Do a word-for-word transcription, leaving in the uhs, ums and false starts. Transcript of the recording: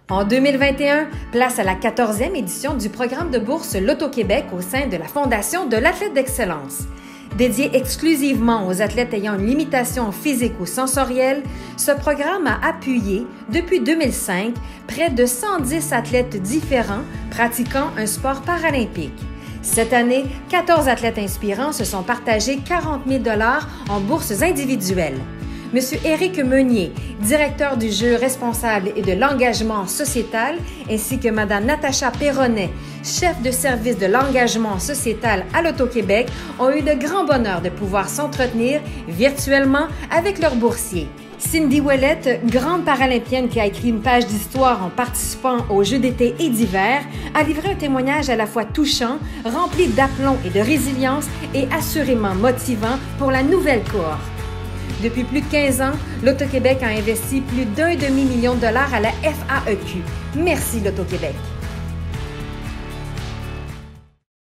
En deux mille vingt et un, place à la quatorzième édition du programme de bourse Loto-Québec au sein de la Fondation de l'athlète d'excellence. Dédié exclusivement aux athlètes ayant une limitation physique ou sensorielle, ce programme a appuyé, depuis deux mille cinq, près de cent dix athlètes différents pratiquant un sport paralympique. Cette année, quatorze athlètes inspirants se sont partagés quarante mille dollars en bourses individuelles. Monsieur Éric Meunier, directeur du jeu responsable et de l'engagement sociétal, ainsi que Madame Natacha Perronnet, chef de service de l'engagement sociétal à Loto-Québec, ont eu le grand bonheur de pouvoir s'entretenir virtuellement avec leurs boursiers. Cindy Ouellette, grande paralympienne qui a écrit une page d'histoire en participant aux Jeux d'été et d'hiver, a livré un témoignage à la fois touchant, rempli d'aplomb et de résilience et assurément motivant pour la nouvelle cohorte. Depuis plus de quinze ans, Loto-Québec a investi plus d'un demi-million de dollars à la F A E Q. Merci Loto-Québec.